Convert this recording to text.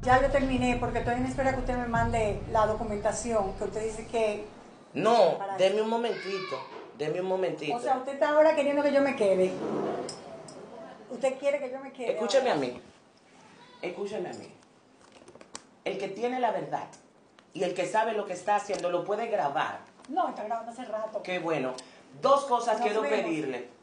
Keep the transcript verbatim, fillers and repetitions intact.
Ya yo terminé porque estoy en espera que usted me mande la documentación que usted dice que... No, deme un momentito, deme un momentito. O sea, usted está ahora queriendo que yo me quede. Usted quiere que yo me quede. Escúcheme ahora. a mí, escúcheme a mí. El que tiene la verdad y el que sabe lo que está haciendo lo puede grabar. No, está grabando hace rato. Qué bueno. Dos cosas Nos quiero vemos. pedirle.